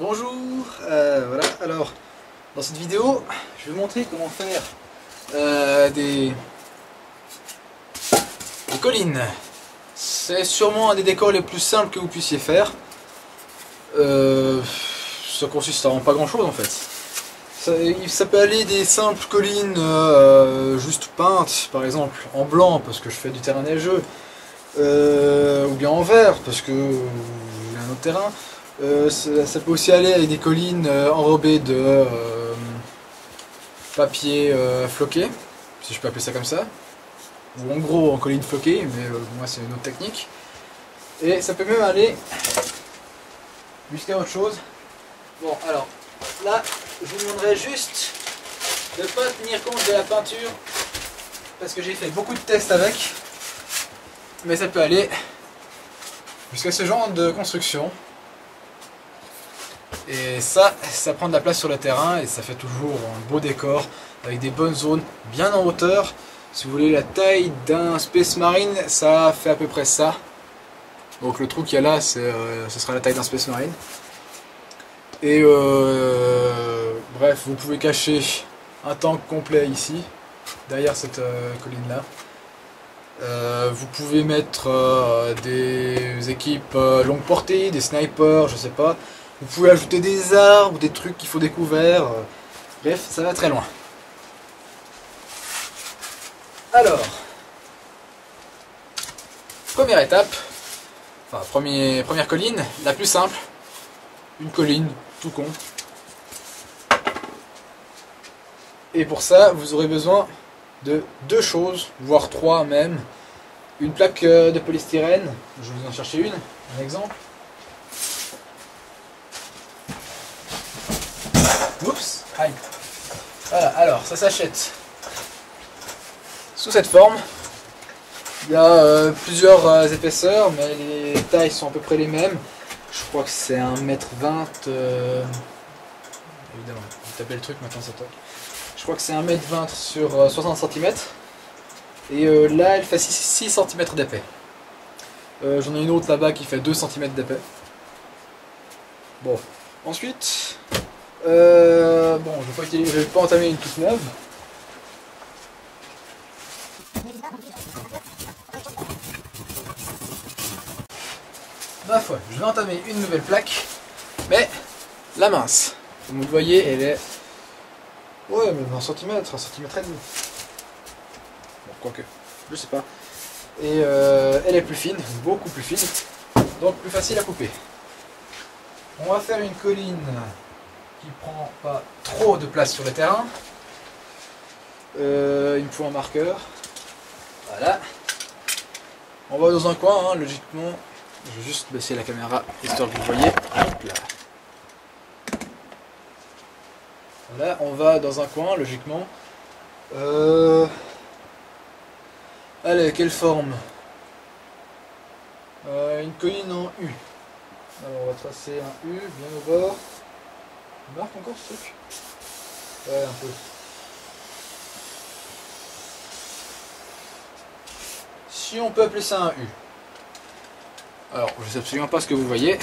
Bonjour, voilà, alors dans cette vidéo je vais vous montrer comment faire des collines. C'est sûrement un des décors les plus simples que vous puissiez faire. Ça consiste en pas grand chose en fait. Ça peut aller des simples collines juste peintes, par exemple en blanc parce que je fais du terrain neigeux, ou bien en vert parce que j'ai un autre terrain. Ça peut aussi aller avec des collines enrobées de papier floqué, si je peux appeler ça comme ça, ou en gros en colline floquée, mais moi c'est une autre technique. Et ça peut même aller jusqu'à autre chose. Bon, alors là je vous demanderai juste de ne pas tenir compte de la peinture parce que j'ai fait beaucoup de tests avec, mais ça peut aller jusqu'à ce genre de construction. Et ça prend de la place sur le terrain et ça fait toujours un beau décor avec des bonnes zones bien en hauteur. Si vous voulez la taille d'un Space Marine, ça fait à peu près ça. Donc le trou qu'il y a là, ce sera la taille d'un Space Marine. Et bref, vous pouvez cacher un tank complet ici, derrière cette colline là. Vous pouvez mettre des équipes longue portée, des snipers, je sais pas. Vous pouvez ajouter des arbres, des trucs qu'il faut découvrir. Bref, ça va très loin. Alors, première étape, enfin première colline, la plus simple. Une colline, tout con. Et pour ça, vous aurez besoin de deux choses, voire trois même. Une plaque de polystyrène, je vais vous en chercher une, un exemple. Oups, aïe. Voilà, alors ça s'achète sous cette forme. Il y a plusieurs épaisseurs, mais les tailles sont à peu près les mêmes. Je crois que c'est 1m20. Évidemment, vous tapez le truc, maintenant ça toque. Je crois que c'est 1m20 sur 60 cm. Et là, elle fait 6 cm d'épais. J'en ai une autre là-bas qui fait 2 cm d'épais. Bon, ensuite, bon, je vais pas entamer une toute neuve. Ma foi, je vais entamer une nouvelle plaque, mais la mince. Comme vous le voyez, elle est... Ouais, mais 1 cm, 1 cm et demi. Bon, quoique, je sais pas. Et elle est plus fine, beaucoup plus fine, donc plus facile à couper. On va faire une colline qui prend pas trop de place sur le terrain. Il me faut un marqueur. Voilà. On va dans un coin, hein, logiquement. Je vais juste baisser la caméra histoire que vous voyez. Hop là. Voilà, on va dans un coin, logiquement. Allez, quelle forme? Une colline en U. Alors on va tracer un U bien au bord. Il marque encore ce truc? Ouais, un peu. Si on peut appeler ça un U. Alors, je sais absolument pas ce que vous voyez.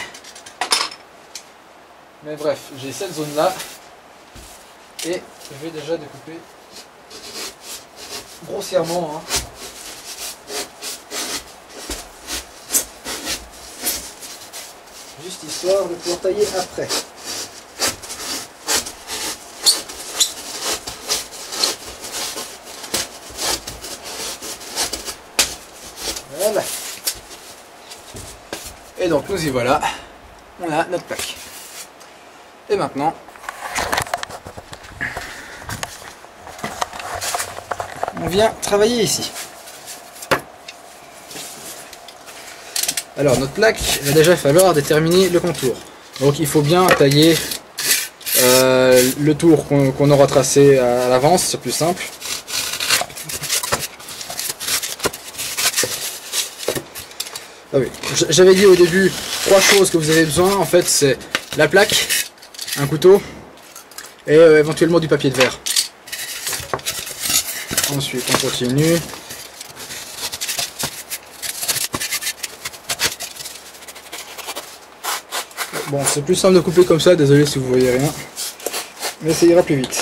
Mais bref, j'ai cette zone là. Et je vais déjà découper grossièrement. Hein. Juste histoire de pouvoir tailler après. Voilà. Et donc nous y voilà. On a notre plaque. Et maintenant, on vient travailler ici. Alors notre plaque, il va déjà falloir déterminer le contour. Donc il faut bien tailler le tour qu'on aura tracé à l'avance, c'est plus simple. Ah oui. J'avais dit au début trois choses que vous avez besoin. En fait, c'est la plaque, un couteau et éventuellement du papier de verre. Ensuite, on continue. Bon, c'est plus simple de couper comme ça, désolé si vous voyez rien. Mais ça ira plus vite.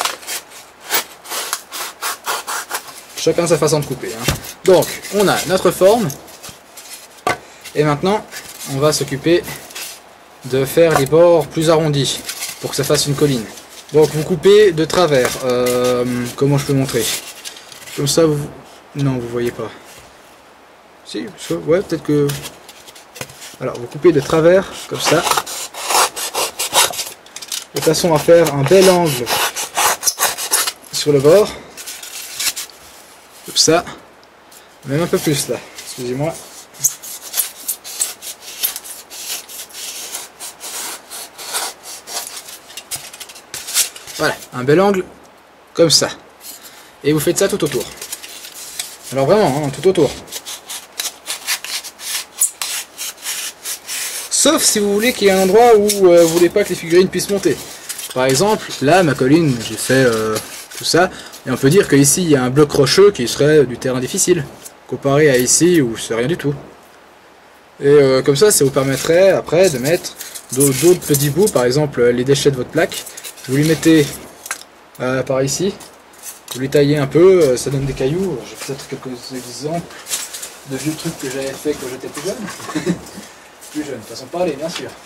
Chacun sa façon de couper. Hein. Donc, on a notre forme. Et maintenant, on va s'occuper de faire les bords plus arrondis pour que ça fasse une colline. Donc, vous coupez de travers. Comment je peux montrer? Comme ça, vous... Non, vous voyez pas. Si, ouais, peut-être que... Alors, vous coupez de travers, comme ça. De façon à faire un bel angle sur le bord. Comme ça. Même un peu plus là. Excusez-moi. Voilà, un bel angle comme ça. Et vous faites ça tout autour. Alors vraiment, hein, tout autour. Sauf si vous voulez qu'il y ait un endroit où vous voulez pas que les figurines puissent monter. Par exemple, là, ma colline, j'ai fait tout ça. Et on peut dire qu'ici, il y a un bloc rocheux qui serait du terrain difficile. Comparé à ici, où c'est rien du tout. Et comme ça vous permettrait après de mettre d'autres petits bouts. Par exemple, les déchets de votre plaque. Vous les mettez par ici. Vous les taillez un peu, ça donne des cailloux. J'ai peut-être quelques exemples de vieux trucs que j'avais fait quand j'étais plus jeune. Plus jeune, façon de parler, bien sûr.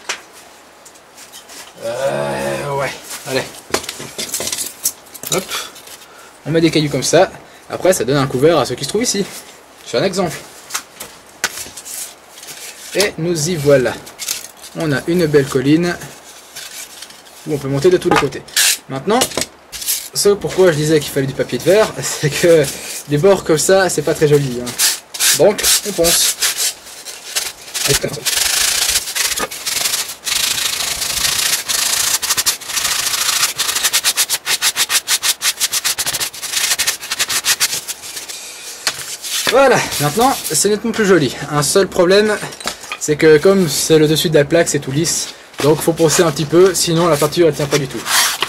Ouais, allez. Hop. On met des cailloux comme ça. Après, ça donne un couvert à ceux qui se trouvent ici. Je fais un exemple. Et nous y voilà. On a une belle colline où on peut monter de tous les côtés. Maintenant, ce pourquoi je disais qu'il fallait du papier de verre, c'est que les bords comme ça, c'est pas très joli. Hein. Donc, on ponce. Voilà, maintenant c'est nettement plus joli. Un seul problème, c'est que comme c'est le dessus de la plaque, c'est tout lisse. Donc il faut poncer un petit peu, sinon la peinture elle tient pas du tout.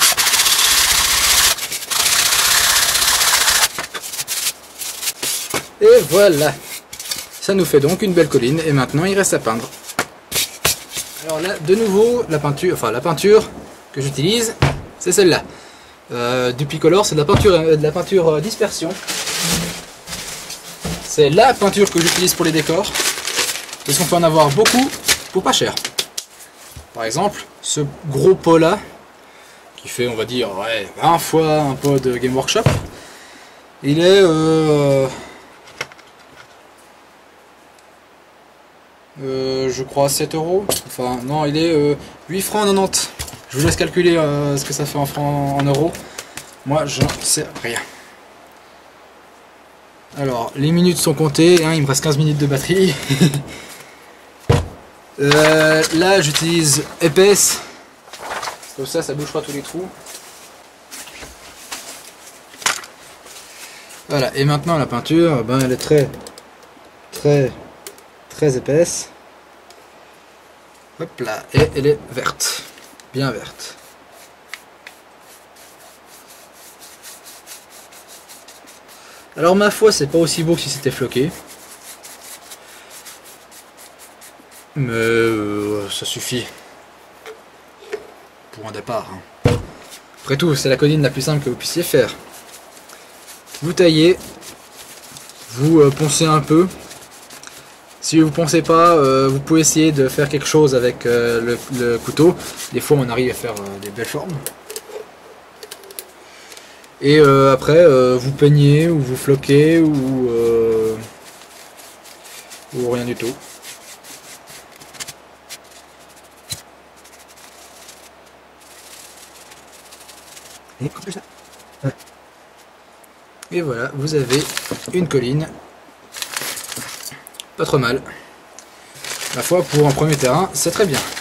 Et voilà. Ça nous fait donc une belle colline et maintenant il reste à peindre. Alors là, de nouveau, la peinture que j'utilise, c'est celle-là. Du Picolor, c'est de la peinture dispersion. C'est la peinture que j'utilise pour les décors, parce qu'on peut en avoir beaucoup pour pas cher. Par exemple, ce gros pot là, qui fait on va dire ouais, 20 fois un pot de Game Workshop, il est je crois 7 €. Enfin non, il est 8 francs 90. Je vous laisse calculer ce que ça fait en francs, en euros. Moi j'en sais rien. Alors, les minutes sont comptées, hein, il me reste 15 minutes de batterie. Là, j'utilise épaisse. Comme ça, ça bouge pas tous les trous. Voilà, et maintenant la peinture, ben, elle est très épaisse. Hop là, et elle est verte. Bien verte. Alors ma foi, c'est pas aussi beau que si c'était floqué. Mais ça suffit. Pour un départ. Hein. Après tout, c'est la colline la plus simple que vous puissiez faire. Vous taillez. Vous poncez un peu. Si vous poncez pas, vous pouvez essayer de faire quelque chose avec le couteau. Des fois on arrive à faire des belles formes. Et après, vous peignez, ou vous floquez, ou rien du tout. Et voilà, vous avez une colline. Pas trop mal. Ma foi, pour un premier terrain, c'est très bien.